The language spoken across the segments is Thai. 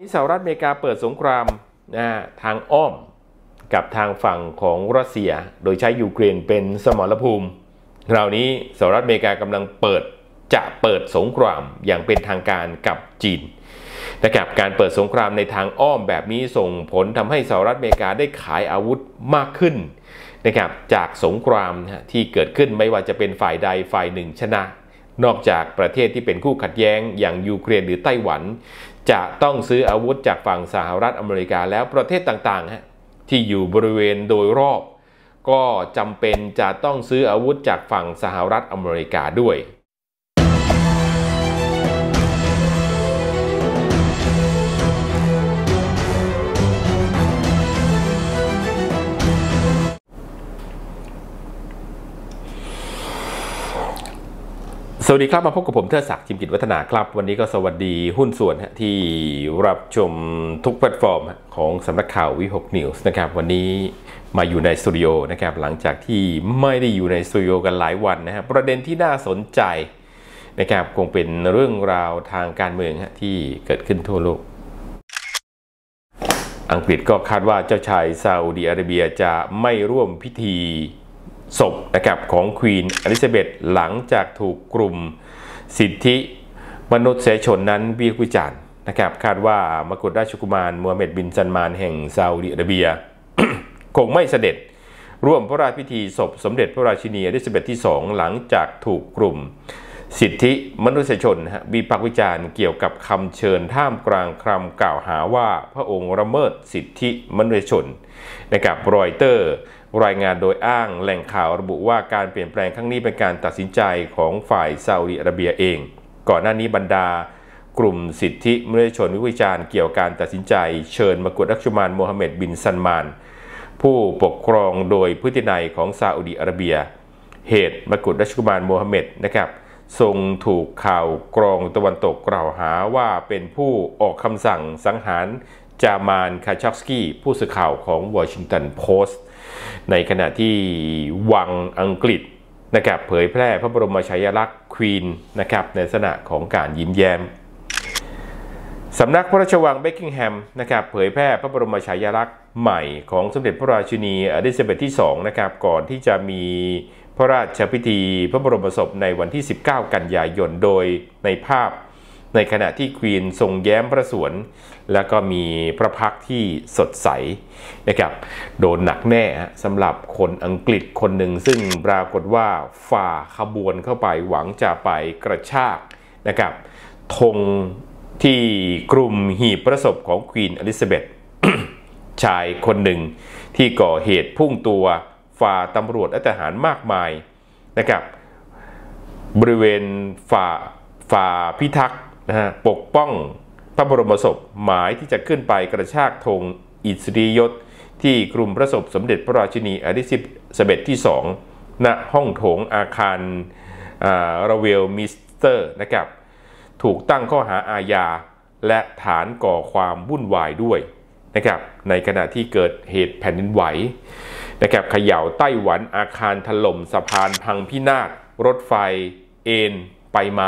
สหรัฐอเมริกาเปิดสงครามทางอ้อมกับทางฝั่งของรัสเซียโดยใช้ยูเครนเป็นสมรภูมิคราวนี้สหรัฐอเมริกากำลังเปิดสงครามอย่างเป็นทางการกับจีนนะครับการเปิดสงครามในทางอ้อมแบบนี้ส่งผลทำให้สหรัฐอเมริกาได้ขายอาวุธมากขึ้นนะครับจากสงครามที่เกิดขึ้นไม่ว่าจะเป็นฝ่ายใดฝ่ายหนึ่งชนะนอกจากประเทศที่เป็นคู่ขัดแย้งอย่างยูเครนหรือไต้หวันจะต้องซื้ออาวุธจากฝั่งสหรัฐอเมริกาแล้วประเทศต่างๆที่อยู่บริเวณโดยรอบก็จำเป็นจะต้องซื้ออาวุธจากฝั่งสหรัฐอเมริกาด้วยสวัสดีครับมาพบกับผมเทิดศักดิ์ จิมกิจวัฒนาครับวันนี้ก็สวัสดีหุ้นส่วนที่รับชมทุกแพลตฟอร์มของสำนักข่าววิหกนิวส์นะครับวันนี้มาอยู่ในสตูดิโอนะครับหลังจากที่ไม่ได้อยู่ในสตูดิโอกันหลายวันนะครับประเด็นที่น่าสนใจนะครับคงเป็นเรื่องราวทางการเมืองที่เกิดขึ้นทั่วโลกอังกฤษก็คาดว่าเจ้าชายซาอุดิอาระเบียจะไม่ร่วมพิธีศพนะครับของควีนอลิซาเบธหลังจากถูกกลุ่มสิทธิมนุษยชนนั้นวิพากษ์วิจารณ์นะครับคาดว่ามกุฎราชกุมารมูฮัมหมัดบินซัลมานแห่งซาอุดิอาระเบีย คงไม่เสด็จร่วมพระราชพิธีศพสมเด็จพระราชินีอลิซาเบธที่2หลังจากถูกกลุ่มสิทธิมนุษยชนวิพากษ์วิจารณ์เกี่ยวกับคำเชิญท่ามกลางคำกล่าวหาว่าพระองค์ละเมิดสิทธิมนุษยชนนะครับรอยเตอร์รายงานโดยอ้างแหล่งข่าวระบุว่าการเปลี่ยนแปลงครั้งนี้เป็นการตัดสินใจของฝ่ายซาอุดิอาระเบียเองก่อนหน้านี้บรรดากลุ่มสิทธิมนุษยชนวิพากษ์วิจารณ์เกี่ยวกับการตัดสินใจเชิญมกุฎราชกุมารมูฮัมหมัดบินซัลมานผู้ปกครองโดยพฤตินัยของซาอุดิอาระเบียเหตุมกุฎราชกุมารมูฮัมหมัดนะครับทรงถูกข่าวกรองตะวันตกกล่าวหาว่าเป็นผู้ออกคำสั่งสังหารจามานคาชอฟสกี้ผู้สื่อข่าวของวอชิงตันโพสต์ในขณะที่วังอังกฤษนะครับเผยแพร่พระบรมฉายาลักษณ์ควีนนะครับในลักษณะของการยิ้มแย้มสำนักพระราชวังเบกกิงแฮมนะครับเผยแพร่พระบรมฉายาลักษณ์ใหม่ของสมเด็จพระราชินีอลิซาเบธที่2นะครับก่อนที่จะมีพระราชพิธีพระบรมศพในวันที่19กันยายนโดยในภาพในขณะที่ควีนทรงแย้มพระสวนแล้วก็มีพระพักตร์ที่สดใสนะครับโดนหนักแน่สำหรับคนอังกฤษคนหนึ่งซึ่งปรากฏว่าฝ่าขบวนเข้าไปหวังจะไปกระชากนะครับธงที่กลุ่มหีบพระศพของควีนอลิซาเบธ ชายคนหนึ่งที่ก่อเหตุพุ่งตัวฝ่าตำรวจและทหารมากมายนะครับบริเวณฝ่าพิทักษ์ปกป้องพระบรมศพหมายที่จะขึ้นไปกระชากธงอิสริยยศที่กลุ่มพระศพสมเด็จพระราชินีอลิซาเบธที่2ณห้องโถงอาคารราเวลมิสเตอร์นะครับถูกตั้งข้อหาอาญาและฐานก่อความวุ่นวายด้วยนะครับในขณะที่เกิดเหตุแผ่นดินไหวนะครับเขย่าไต้หวันอาคารถล่มสะพานพังพินาศรถไฟเอ็นไปมา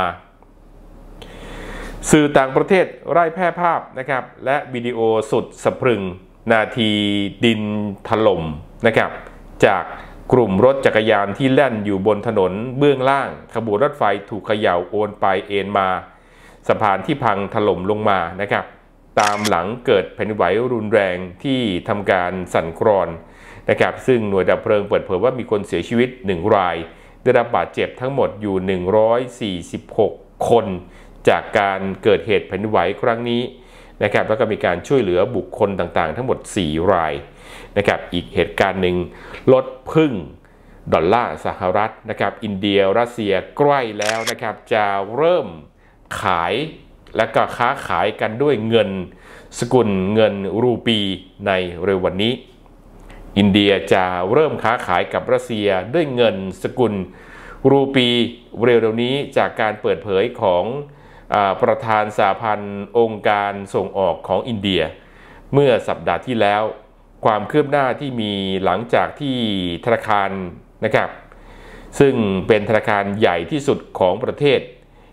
สื่อต่างประเทศไล่แพร่ภาพนะครับและวิดีโอสุดสะพรึงนาทีดินถล่มนะครับจากกลุ่มรถจักรยานที่แล่นอยู่บนถนนเบื้องล่างขบวนรถไฟถูกเขย่าโอนไปเอ็นมาสะพานที่พังถล่มลงมานะครับตามหลังเกิดแผ่นดินไหวรุนแรงที่ทำการสั่นคลอนนะครับซึ่งหน่วยดับเพลิงเปิดเผยว่ามีคนเสียชีวิต1รายได้รับบาดเจ็บทั้งหมดอยู่146คนจากการเกิดเหตุแผ่นดินไหวครั้งนี้นะครับแล้วก็มีการช่วยเหลือบุคคลต่างๆทั้งหมด4รายนะครับอีกเหตุการณ์หนึ่งลดพึ่งดอลลาร์สหรัฐนะครับอินเดียรัสเซียใกล้แล้วนะครับจะเริ่มขายและก็ค้าขายกันด้วยเงินสกุลเงินรูปีในเร็ววันนี้อินเดียจะเริ่มค้าขายกับรัสเซียด้วยเงินสกุลรูปีเร็วๆนี้จากการเปิดเผยของประธานสหพันธ์องค์การส่งออกของอินเดียเมื่อสัปดาห์ที่แล้วความคืบหน้าที่มีหลังจากที่ธนาคารนะครับซึ่งเป็นธนาคารใหญ่ที่สุดของประเทศ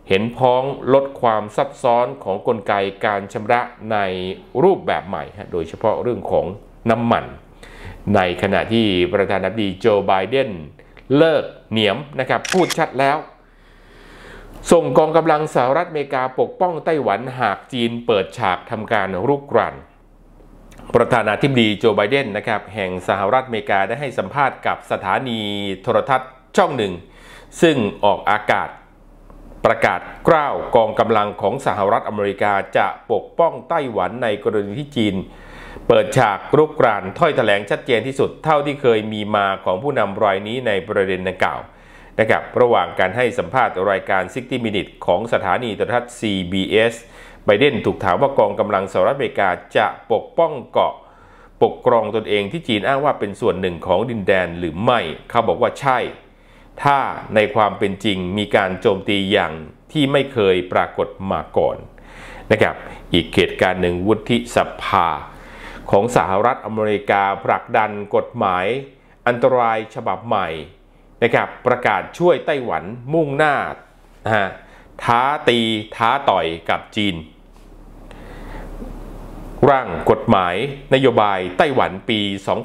เห็นพ้องลดความซับซ้อนของกลไกการชำระในรูปแบบใหม่โดยเฉพาะเรื่องของน้ำมันในขณะที่ประธานาธิบดีโจไบเดนเลิกเหนียมนะครับพูดชัดแล้วส่งกองกำลังสหรัฐอเมริกาปกป้องไต้หวันหากจีนเปิดฉากทำการรุกรานประธานาธิบดีโจไบเดนนะครับแห่งสหรัฐอเมริกาได้ให้สัมภาษณ์กับสถานีโทรทัศน์ช่องหนึ่งซึ่งออกอากาศประกาศกล้าวกองกำลังของสหรัฐอเมริกาจะปกป้องไต้หวันในกรณีที่จีนเปิดฉากรุกรานถ้อยแถลงชัดเจนที่สุดเท่าที่เคยมีมาของผู้นำรายนี้ในประเด็นดังกล่าวนะครับระหว่างการให้สัมภาษณ์รายการ 60 Minutes ของสถานีโทรทัศน์ CBS ไบเดนถูกถามว่ากองกำลังสหรัฐอเมริกาจะปกป้องเกาะปกครองตนเองที่จีนอ้างว่าเป็นส่วนหนึ่งของดินแดนหรือไม่เขาบอกว่าใช่ถ้าในความเป็นจริงมีการโจมตีอย่างที่ไม่เคยปรากฏมาก่อนนะครับอีกเหตุการณ์หนึ่งวุฒิสภาของสหรัฐอเมริกาผลักดันกฎหมายอันตรายฉบับใหม่นะครับประกาศช่วยไต้หวันมุ่งหน้าท้าตีท้าต่อยกับจีนร่างกฎหมายนโยบายไต้หวันปี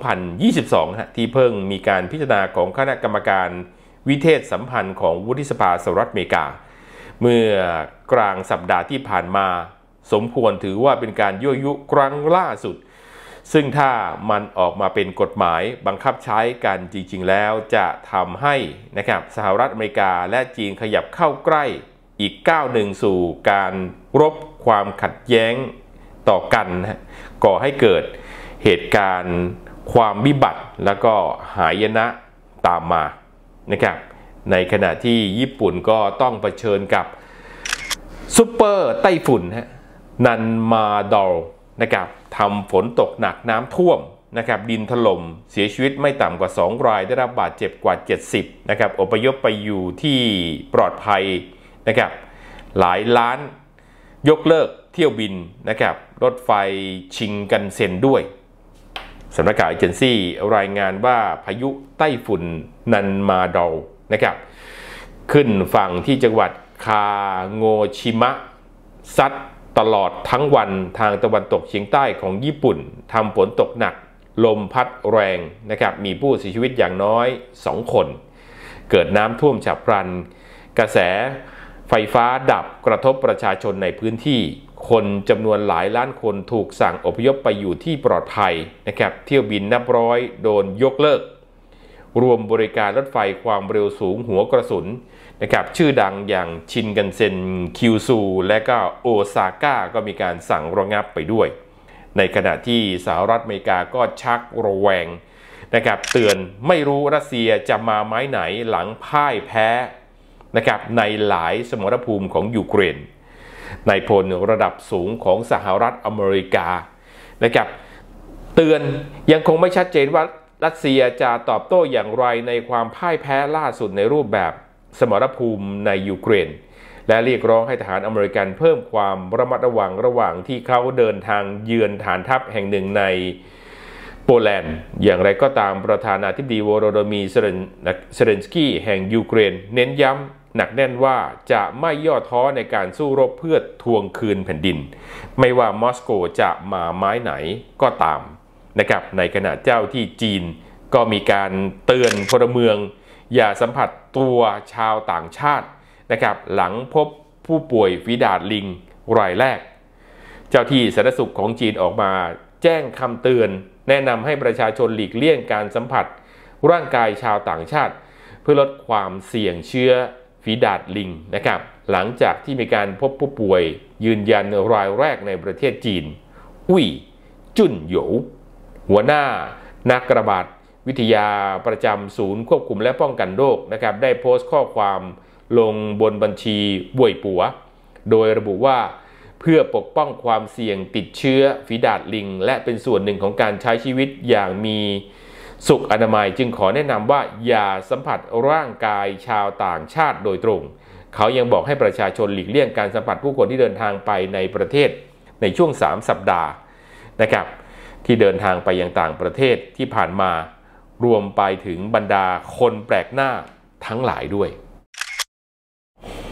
2022 ที่เพิ่งมีการพิจารณาของคณะกรรมการวิเทศสัมพันธ์ของวุฒิสภาสหรัฐอเมริกาเมื่อกลางสัปดาห์ที่ผ่านมาสมควรถือว่าเป็นการยั่วยุครั้งล่าสุดซึ่งถ้ามันออกมาเป็นกฎหมายบังคับใช้กันจริงๆแล้วจะทำให้นะครับสหรัฐอเมริกาและจีนขยับเข้าใกล้อีกก้าวหนึ่งสู่การรบความขัดแย้งต่อกันก่อให้เกิดเหตุการณ์ความวิบัติแล้วก็หายนะตามมานะครับในขณะที่ญี่ปุ่นก็ต้องเผชิญกับซุปเปอร์ไต้ฝุ่นนันมาดอลนะครับทำฝนตกหนักน้ำท่วมนะครับดินถล่มเสียชีวิตไม่ต่ำกว่า2รายได้รับบาดเจ็บกว่า70นะครับอพยพไปอยู่ที่ปลอดภัยนะครับหลายล้านยกเลิกเที่ยวบินนะครับรถไฟชิงกันเซ็นด้วยสำนักข่าวเอเจนซี่รายงานว่าพายุไต้ฝุ่นนันมาดอลนะครับขึ้นฝั่งที่จังหวัดคาโงชิมะซัดตลอดทั้งวันทางตะวันตกเฉียงใต้ของญี่ปุ่นทำฝนตกหนักลมพัดแรงนะครับมีผู้เสียชีวิตอย่างน้อย2คนเกิดน้ำท่วมฉับพลันกระแสไฟฟ้าดับกระทบประชาชนในพื้นที่คนจำนวนหลายล้านคนถูกสั่งอพยพไปอยู่ที่ปลอดภัยนะครับเที่ยวบินนับร้อยโดนยกเลิกรวมบริการรถไฟความเร็วสูงหัวกระสุนนะครับชื่อดังอย่างชินกันเซ็นคิวซูและก็โอซาก้าก็มีการสั่งระงับไปด้วยในขณะที่สหรัฐอเมริกาก็ชักระแวงนะครับเตือนไม่รู้รัสเซียจะมาไม้ไหนหลังพ่ายแพ้นะครับในหลายสมรภูมิของยูเครนนายพลระดับสูงของสหรัฐอเมริกานะครับเตือนยังคงไม่ชัดเจนว่ารัสเซียจะตอบโต้อย่างไรในความพ่ายแพ้ล่าสุดในรูปแบบสมรภูมิในยูเครนและเรียกร้องให้ทหารอเมริกันเพิ่มความระมัดระวังระหว่างที่เขาเดินทางเยือนฐานทัพแห่งหนึ่งในโปแลนด์อย่างไรก็ตามประธานาธิบดีโวโลโดมีร์เซเลนสกี้แห่งยูเครนเน้นย้ำหนักแน่นว่าจะไม่ย่อท้อในการสู้รบเพื่อทวงคืนแผ่นดินไม่ว่ามอสโกจะมาไม้ไหนก็ตามนะครับในขณะเจ้าที่จีนก็มีการเตือนพลเมืองอย่าสัมผัสตัวชาวต่างชาตินะครับหลังพบผู้ป่วยฝีดาษลิงรายแรกเจ้าที่สาธารณสุขของจีนออกมาแจ้งคำเตือนแนะนำให้ประชาชนหลีกเลี่ยงการสัมผัสร่างกายชาวต่างชาติเพื่อลดความเสี่ยงเชื้อฝีดาษลิงนะครับหลังจากที่มีการพบผู้ป่วยยืนยันรายแรกในประเทศจีนอุ่ยจุนโหยวหัวหน้านักระบาดวิทยาประจำศูนย์ควบคุมและป้องกันโรคนะครับได้โพสต์ข้อความลงบนบัญชีบ่วยปัวโดยระบุว่าเพื่อปกป้องความเสี่ยงติดเชื้อฝีดาษลิงและเป็นส่วนหนึ่งของการใช้ชีวิตอย่างมีสุขอนามัยจึงขอแนะนำว่าอย่าสัมผัสร่างกายชาวต่างชาติโดยตรงเขายังบอกให้ประชาชนหลีกเลี่ยงการสัมผัสผู้คนที่เดินทางไปในประเทศในช่วง3 สัปดาห์นะครับที่เดินทางไปยังต่างประเทศที่ผ่านมารวมไปถึงบรรดาคนแปลกหน้าทั้งหลายด้วย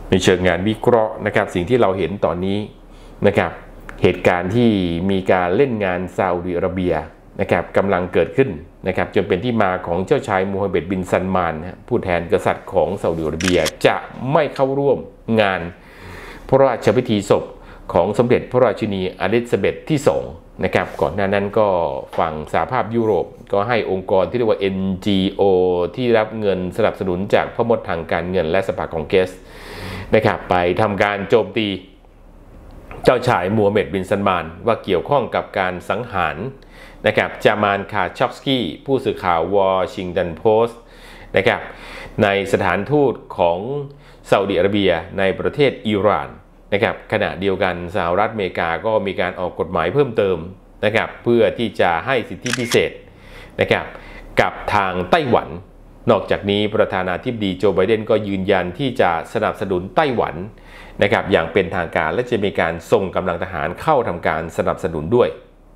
ในเชิงงานวิเคราะห์นะครับสิ่งที่เราเห็นตอนนี้นะครับเหตุการณ์ที่มีการเล่นงานซาอุดิอาระเบียนะครับกำลังเกิดขึ้นนะครับจนเป็นที่มาของเจ้าชายมูฮัมเหม็ดบินซัลมานผู้แทนกษัตริย์ของซาอุดิอาระเบียจะไม่เข้าร่วมงานพระราชพิธีศพของสมเด็จพระราชินีอลิซาเบธที่2นะครับก่อนหน้านั้นก็ฝั่งสหภาพยุโรปก็ให้องค์กรที่เรียกว่า NGO ที่รับเงินสนับสนุนจากพ่อมดทางการเงินและสภาคองเกรสนะครับไปทำการโจมตีเจ้าชายมูฮัมเหม็ดบินซัลมานว่าเกี่ยวข้องกับการสังหารนะครับจามานคาชอฟสกี้ผู้สื่อข่าววอชิงตันโพสต์นะครับในสถานทูตของซาอุดิอาระเบียในประเทศอิหร่านนะครับขณะเดียวกันสหรัฐอเมริกาก็มีการออกกฎหมายเพิ่มเติมนะครับเพื่อที่จะให้สิทธิพิเศษนะครับกับทางไต้หวันนอกจากนี้ประธานาธิบดีโจไบเดนก็ยืนยันที่จะสนับสนุนไต้หวันนะครับอย่างเป็นทางการและจะมีการส่งกำลังทหารเข้าทำการสนับสนุนด้วย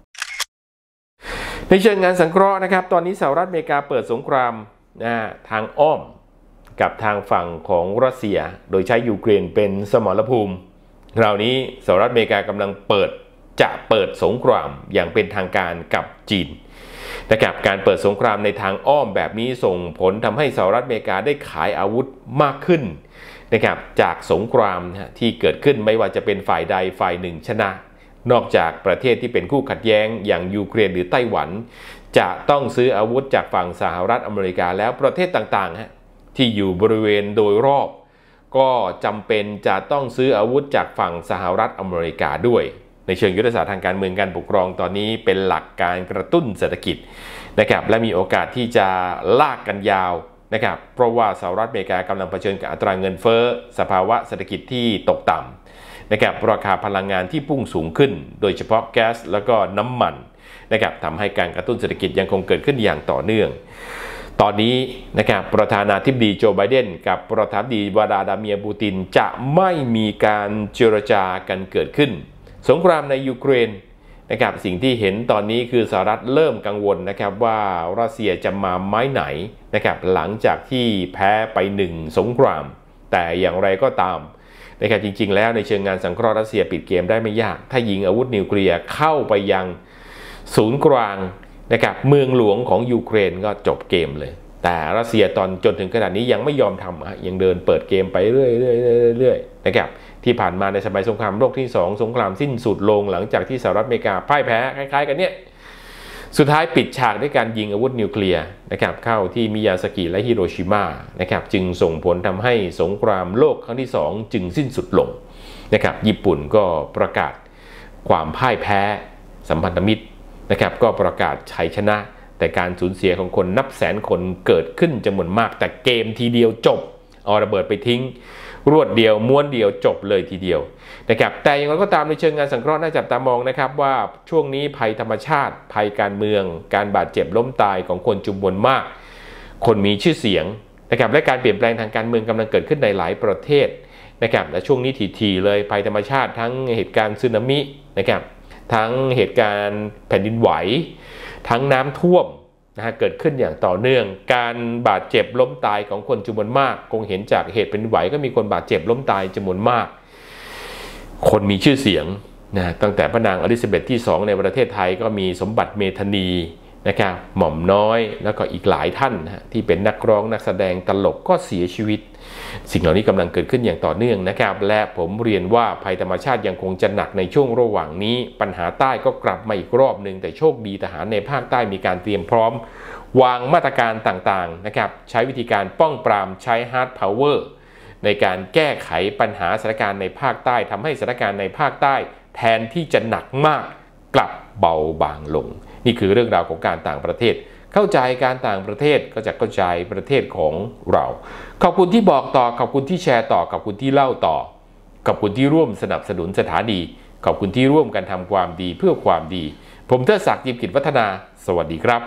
ในเชิงงานสังเคราะห์นะครับตอนนี้สหรัฐอเมริกาเปิดสงครามทางอ้อมกับทางฝั่งของรัสเซียโดยใช้ยูเครนเป็นสมรภูมิคราวนี้สหรัฐอเมริกากำลังเปิดสงครามอย่างเป็นทางการกับจีนนะครับการเปิดสงครามในทางอ้อมแบบนี้ส่งผลทำให้สหรัฐอเมริกาได้ขายอาวุธมากขึ้นนะครับจากสงครามที่เกิดขึ้นไม่ว่าจะเป็นฝ่ายใดฝ่ายหนึ่งชนะนอกจากประเทศที่เป็นคู่ขัดแย้งอย่างยูเครนหรือไต้หวันจะต้องซื้ออาวุธจากฝั่งสหรัฐอเมริกาแล้วประเทศต่างๆที่อยู่บริเวณโดยรอบก็จำเป็นจะต้องซื้ออาวุธจากฝั่งสหรัฐอเมริกาด้วยในเชิงยุทธศาสตร์ทางการเมืองการปกครองตอนนี้เป็นหลักการกระตุ้นเศรษฐกิจนะครับและมีโอกาสที่จะลากกันยาวนะครับเพราะว่าสหรัฐอเมริกากำลังเผชิญกับอัตราเงินเฟ้อสภาวะเศรษฐกิจที่ตกต่ำนะครับราคาพลังงานที่พุ่งสูงขึ้นโดยเฉพาะแก๊สแล้วก็น้ำมันนะครับทำให้การกระตุ้นเศรษฐกิจยังคงเกิดขึ้นอย่างต่อเนื่องตอนนี้นะครับประธานาธิบดีโจไบเดนกับประธานาธิบดีวลาดาเมียร์ปูตินจะไม่มีการเจรจากันเกิดขึ้นสงครามในยูเครนนะครับสิ่งที่เห็นตอนนี้คือสหรัฐเริ่มกังวลนะครับว่ารัสเซียจะมาไม้ไหนนะครับหลังจากที่แพ้ไป1สงครามแต่อย่างไรก็ตามนะครับจริงๆแล้วในเชิงงานสังเคราะห์รัสเซียปิดเกมได้ไม่ยากถ้ายิงอาวุธนิวเคลียร์เข้าไปยังศูนย์กลางนะครับเมืองหลวงของยูเครนก็จบเกมเลยแต่รัสเซียตอนจนถึงขนาดนี้ยังไม่ยอมทำยังเดินเปิดเกมไปเรื่อยๆนะครับที่ผ่านมาในสมัยสงครามโลกที่2สงครามสิ้นสุดลงหลังจากที่สหรัฐอเมริกาพ่ายแพ้คล้ายๆกันเนี่ยสุดท้ายปิดฉากด้วยการยิงอาวุธนิวเคลียร์นะครับเข้าที่มิยาซากิและฮิโรชิมานะครับจึงส่งผลทำให้สงครามโลกครั้งที่2จึงสิ้นสุดลงนะครับญี่ปุ่นก็ประกาศความพ่ายแพ้สัมพันธมิตรนะครับก็ประกาศชัยชนะแต่การสูญเสียของคนนับแสนคนเกิดขึ้นจำนวนมากแต่เกมทีเดียวจบเอาระเบิดไปทิ้งรวดเดียวม้วนเดียวจบเลยทีเดียวนะครับแต่อย่างไรก็ตามในเชิงงานสังเคราะห์น่าจับตามองนะครับว่าช่วงนี้ภัยธรรมชาติภัยการเมืองการบาดเจ็บล้มตายของคนจำนวนมากคนมีชื่อเสียงนะครับและการเปลี่ยนแปลงทางการเมืองกำลังเกิดขึ้นในหลายประเทศนะครับและช่วงนี้ถี่ๆเลยภัยธรรมชาติทั้งเหตุการณ์สึนามินะครับทั้งเหตุการณ์แผ่นดินไหวทั้งน้ำท่วมเกิดขึ้นอย่างต่อเนื่องการบาดเจ็บล้มตายของคนจำนวนมากคงเห็นจากเหตุแผ่นดินไหวก็มีคนบาดเจ็บล้มตายจำนวนมากคนมีชื่อเสียงตั้งแต่พระนางอลิซาเบธที่2ในประเทศไทยก็มีสมบัติเมธานีนะครับหม่อมน้อยแล้วก็อีกหลายท่านที่เป็นนักร้องนักแสดงตลกก็เสียชีวิตสิ่งเหล่านี้กำลังเกิดขึ้นอย่างต่อเนื่องนะครับและผมเรียนว่าภัยธรรมชาติยังคงจะหนักในช่วงระหว่างนี้ปัญหาใต้ก็กลับมาอีกรอบหนึ่งแต่โชคดีทหารในภาคใต้มีการเตรียมพร้อมวางมาตรการต่างๆนะครับใช้วิธีการป้องปรามใช้ฮาร์ดพาวเวอร์ในการแก้ไขปัญหาสถานการณ์ในภาคใต้ทำให้สถานการณ์ในภาคใต้แทนที่จะหนักมากกลับเบาบางลงนี่คือเรื่องราวของการต่างประเทศเข้าใจการต่างประเทศก็จะเข้าใจประเทศของเราขอบคุณที่บอกต่อขอบคุณที่แชร์ต่อขอบคุณที่เล่าต่อขอบคุณที่ร่วมสนับสนุนสถานีขอบคุณที่ร่วมกันทำความดีเพื่อความดีผมเทิดศักดิ์ ยิมกิจวัฒนาสวัสดีครับ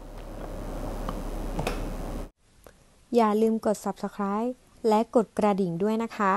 อย่าลืมกด Subscribe และกดกระดิ่งด้วยนะคะ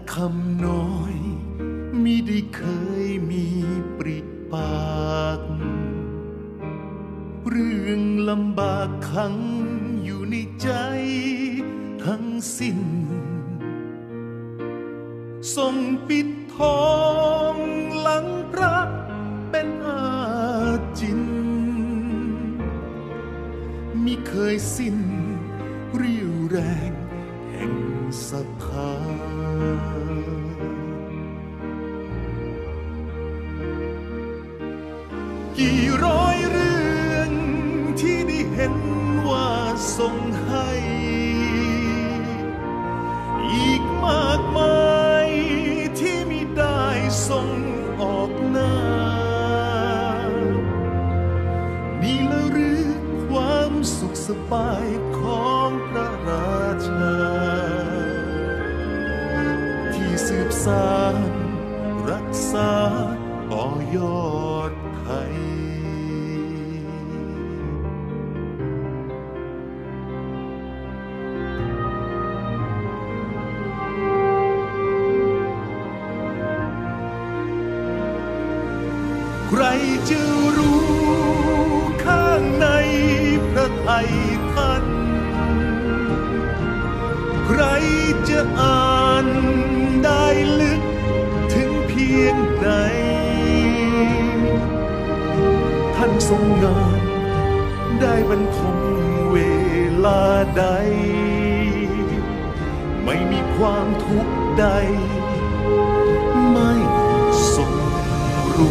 คำน้อยมิได้เคยมีปริปากเรื่องลำบากขังอยู่ในใจทั้งสิ้นทรงปิดทองหลังพระเป็นอาจินมิเคยสิ้นเรี่ยวแรงแห่งศรัทธากี่ร้อยเรื่องที่ได้เห็นว่าทรงให้อีกมากมายที่มิได้ทรงออกหน้านี่ละหรือความสุขสบายของพระราชาที่สืบสานรักษาต่อยอดไทยใครจะรู้ข้างในพระทัยท่านใครจะอ่านได้ลึกถึงเพียงใดท่านทรงงานได้บรรทมเวลาใดไม่มีความทุกข์ใดไม่ทรงรู้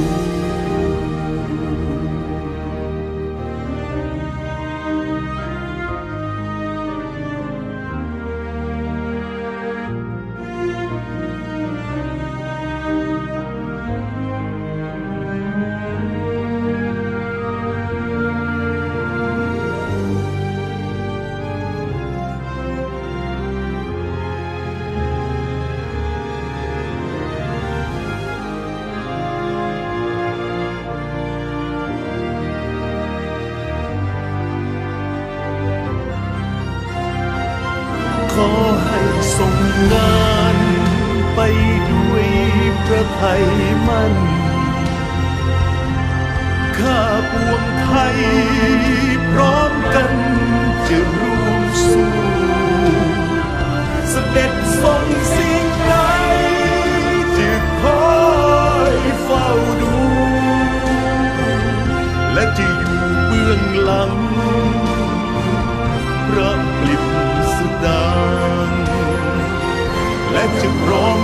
ขอให้ทรงงานไปด้วยพระทัยมั่นข้าปวงไทยพร้อมกันจะร่วมสู้เสด็จทรงสิ่งใดจะคอยเฝ้าดูและจะอยู่เบื้องหลังพระผลิตสดางและจะพร้อม